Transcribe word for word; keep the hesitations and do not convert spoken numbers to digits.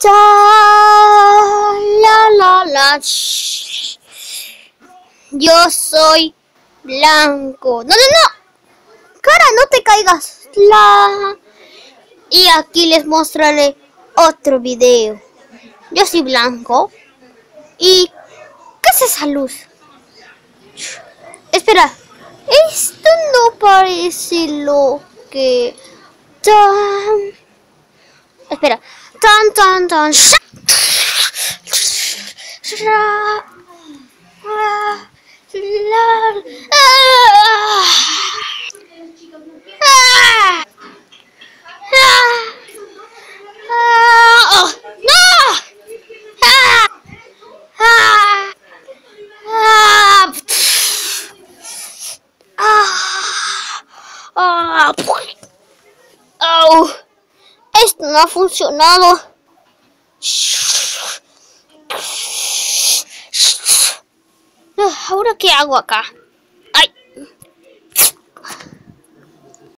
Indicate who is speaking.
Speaker 1: cha, la, la, la. Shh. Yo soy blanco. No, no, no. Cara, no te caigas. La. Y aquí les mostraré otro video. Yo soy blanco. ¿Y qué es esa luz? Espera. Esto no parece lo que... Tan... Espera. Tan, tan, tan. Sha. Sha. Ah. La. Ah. Ah. Ah. Oh. No. Ah. Ah. Ah. Ah. Ah. Oh. Esto no ha funcionado. ¿Ahora qué hago acá?